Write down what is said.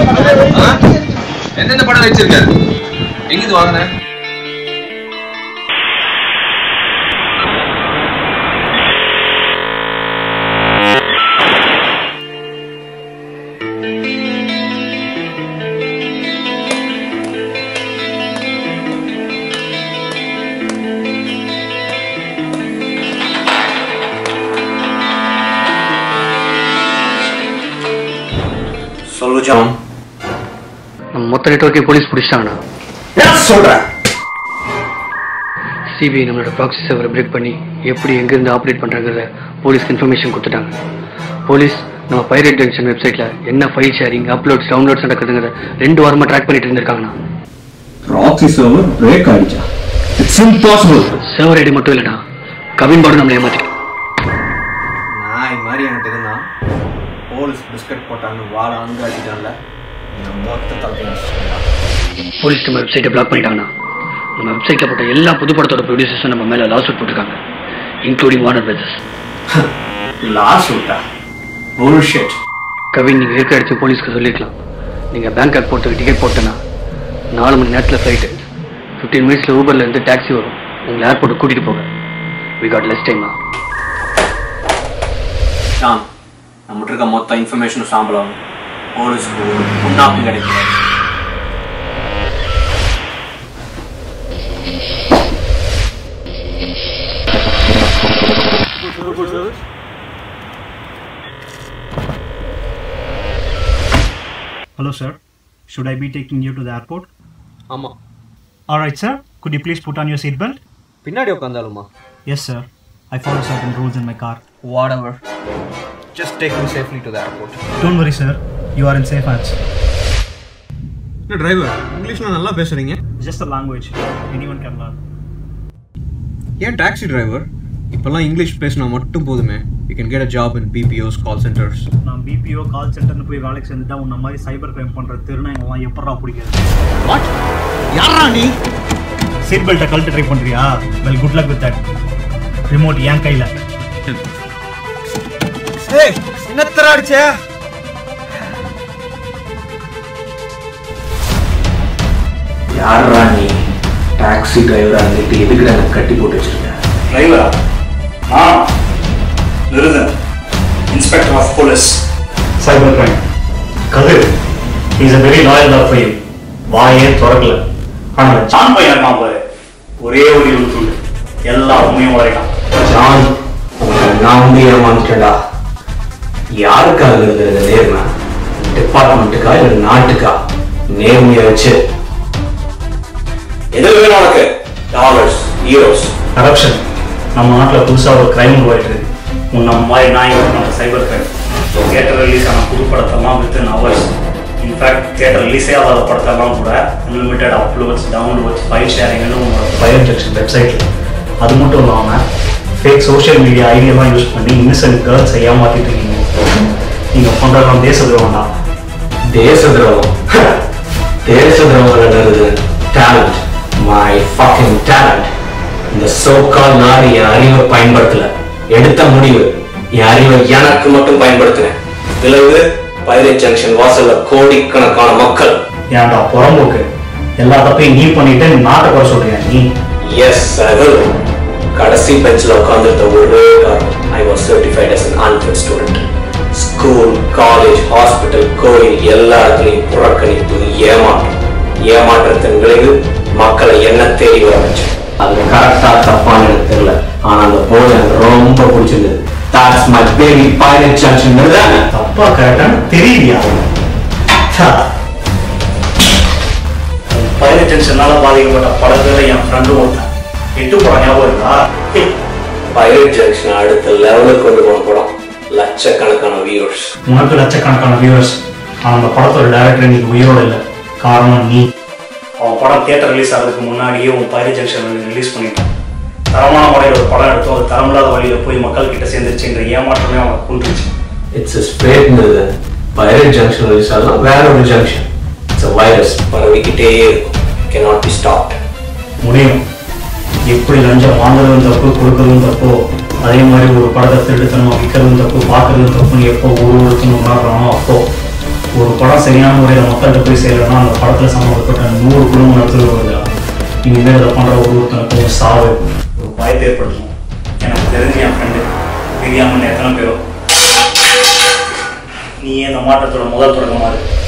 எந்தெந்த படம் வச்சிருக்க? எங்கிருந்து வாங்கின? சொல்லு ஜான். நம்ம மொத்த நெட்வொர்க்கை போலீஸ் பிடிச்சிட்டாங்கண்ணா. என்ன சொல்ற? சிபிஐ நம்மளோட ப்ராக்ஸி சர்வரை பிரேக் பண்ணி எப்படி எங்கேருந்து ஆப்ரேட் பண்ணுறாங்கிறத போலீஸ்க்கு இன்ஃபர்மேஷன் கொடுத்துட்டாங்க. போலீஸ் நம்ம பைரேட் ஜங்ஷன் வெப்சைட்டில் என்ன ஃபைல் ஷேரிங் அப்லோட்ஸ் டவுன்லோட்ஸ் நடக்குதுங்கிறத 2 வாரமாக ட்ராக் பண்ணிட்டு இருந்திருக்காங்கண்ணா. ப்ராக்ஸி சர்வர் பிரேக் ஆயிடுச்சா? It's impossible. சர்வர் ஐடி மட்டும் இல்லைண்ணா, கவின் பாடு நம்மளை ஏமாத்திட்டோம். நான் இது மாதிரி என்கிட்ட இருந்தா போலீஸ் பிஸ்கட் போட்டான்னு வாழ அங்கே அடிச்சிட்டான்ல, மொத்த தலைமை போலீஸ் நம்ம வெப்சைட்டை பிளாக் பண்ணிட்டாங்கண்ணா. நம்ம வெப்சைட்டில் போட்ட எல்லா புது படத்தோட ப்ரொடியூசர்ஸும் நம்ம மேலே லாஸ் அவுட் போட்டிருக்காங்க, இன்க்ளூடிங் வார்னர் பிரதர்ஸ். லாஸ் அவுட்டா? புல்ஷிட். கவின், நீங்கள் இருக்க அடிச்சு போலீஸ்க்கு சொல்லிக்கலாம். நீங்கள் பேங்காக் போகிறதுக்கு டிக்கெட் போட்டேன்னா 4 மணி நேரத்தில் ஃப்ளைட்டு, 15 மினிட்ஸில் ஊபரில் இருந்து டாக்ஸி வரும், உங்களை ஏர்போர்ட்டுக்கு கூட்டிகிட்டு போக. வி காட் லெஸ் டைமா. ஷாம், நம்மகிட்ட இருக்க மொத்த இன்ஃபர்மேஷனும் சாம்பலாம். போலீஸ்க்கு ஒரு முன்னாப்பி கிடைக்கும். Hello sir, should I be taking you to the airport? ஆமா. Alright sir, could you please put on your seatbelt? பின்னாடி உட்காந்தாலுமா? Yes sir, I follow certain rules in my car. Whatever. Just take me safely to the airport. Don't worry sir, you are in safe hands. Driver, இங்கிலீஷ்ல நல்லா பேசுறீங்க. Just a language, anyone can learn. ஏன் taxi driver? இப்பெல்லாம் English பேசினா மட்டும் போதுமே. You can get a job in BPO's call centers. நான் BPO கால் சென்டர்னு போய் வேலைக்கு சேர்ந்துட்டா உன்ன மாதிரி சைபர் கிரைம் பண்ற திருநாயங்கெல்லாம் எப்படா பிடிக்கிறது? What? யாரா நீ? சீட் பெல்ட்டை கழட்ட ட்ரை பண்றியா? Well, good luck with that. Remote என் கையில. ஏய், என்னத்தரா அடிச்சே? யாரா நீ? டாக்ஸி டிரைவரா இருந்துட்டு எதுக்குடா எனக்கு கட்டி போட்டு வச்சிருக்க? டிரைவரா? Niruthan, inspector of police. Cyber crime. Kathir, he is a very loyal dog for you. வாயே திறக்கல. ஆனா ஜான் பையன் இருக்கான் பாரு, ஒரே ஒரு இழுத்து எல்லா உண்மையும் வரைக்கும். ஜான், நான் வந்து ஏமாந்துட்டேன்டா. யாருக்காக இருக்கிறது நேர்மை? டிபார்ட்மெண்ட்டுக்கா இல்லை நாட்டுக்கா? நேர்மையை வச்சு எது வேணும் உனக்கு? Dollars, heroes, corruption. நம்ம நாட்டில் புதுசாக ஒரு கிரைம் உருவாயிட்டு இருக்கு. உன்ன மாதிரி நாய்கள் நம்ம சைபர் கிரைம். தியேட்டர் ரிலீஸ் ஆன புது படத்தெல்லாம் வித்தின் ஹவர்ஸ், இன்ஃபேக்ட் தியேட்டர் ரிலீஸே ஆகாத படத்தெல்லாம் கூட அன்லிமிட்டட் அப்லோட்ஸ், டவுன்லோட்ஸ், ஃபைல் ஷேரிங்னு உங்களோட ஃபைல் செக்ஷன் வெப்சைட்டில். அது மட்டும் இல்லாமல் ஃபேக் சோஷியல் மீடியா ஐடியாலாம் யூஸ் பண்ணி இன்னசென்ட் கேர்ள்ஸை ஏமாற்றிட்டு இருக்கீங்க. நீங்கள் பண்ணுறதெல்லாம் தேச துரோகம் தான். தேச துரோகம்? தேச துரோகம் டேலண்ட், மை ஃபக்கிங் டேலண்ட். இந்த சோக்கால் நாடு என் அறிவை பயன்படுத்தல, எடுத்த முடிவு என் அறிவை எனக்கு மட்டும் பயன்படுத்தினேன். விளைவு பைரேட் ஜங்ஷன் வாசல்ல கோடிக்கணக்கான மக்கள். ஏன்டா புறம்போக்கு, எல்லா தப்பையும் நீ பண்ணிட்டு நாட்டை குறை சொல்றியா நீ? எஸ் சார், கடைசி பெஞ்சில் உட்காந்துருந்த ஒரே காரணம், I was certified as an unfit student. School, college, hospital, கோயில் எல்லா இடத்துலையும் புறக்கணிப்பு, ஏமாற்றத்தின் விளைவு மக்களை என்ன தேடி வர வச்சேன். அது கரெக்டா தப்பான்னு எனக்கு தெரியல, ஆனா அந்த போர்டு எனக்கு ரொம்ப பிடிச்சிருந்தது. That's my baby pirate junction. தப்பா கரெக்டான்னு தெரியலையா? பைரேட் ஜங்ஷனால பாதிக்கப்பட்ட பல பேரை என் ஃப்ரெண்டு ஒருத்தன் எட்டு படம் ஞாபகம் இருக்கா? பைரேட் ஜங்ஷன் அடுத்த லெவலுக்கு கொண்டு போன படம், லட்சக்கணக்கான வியூவர்ஸ். உனக்கு லட்சக்கணக்கான வியூவர்ஸ், ஆனால் அந்த படத்தோட டைரக்டர் இன்னைக்கு உயிரோடு இல்லை. காரணம் நீ. அவன் படம் தியேட்டர் ரிலீஸ் ஆகிறதுக்கு முன்னாடியே உன் பைரேட் ஜங்ஷன் ரிலீஸ் பண்ணிட்டான். தரமான முறையில் ஒரு படம் எடுத்தோம், அது தரமில்லாத வழியில் போய் மக்கள் கிட்ட சேர்ந்துருச்சுன்ற ஏமாற்றமே அவனை கொண்டுருச்சு. இட்ஸ் a straight இருந்தது. பைரேட் ஜங்ஷன் ரிலீஸ் ஆகலாம், வேற ஒரு ஜங்ஷன். இட்ஸ் a virus, பரவிக்கிட்டே இருக்கும், cannot be stopped. முடியும். எப்படி லஞ்சம் வாங்குறதும் தப்பு, கொடுக்கறதும் தப்போ, அதே மாதிரி ஒரு படத்தை திருடுத்தனமா விற்கிறதும் தப்பு, பார்க்கறதும் தப்புன்னு எப்போ ஒருத்தனும் உணர்றானோ அப்போ ஒரு படம் சரியான முறையில் மக்கள்கிட்ட போய் செய்யலைன்னா அந்த படத்தில் சம்மந்தப்பட்ட 100 குடும்பம் நடத்துறது வருதா இனிமேல் இதை பண்ணுற ஒருத்தனுக்கு ஒரு சாவு ஒரு வாய்ப்பு ஏற்படுத்தணும். எனக்கு தெரிஞ்சு என் ஃப்ரெண்டு தெரியாமல் எத்தனை பேரும் நீ இந்த மாற்றத்தோட முதல் தொடக்கமாக இருக்கு.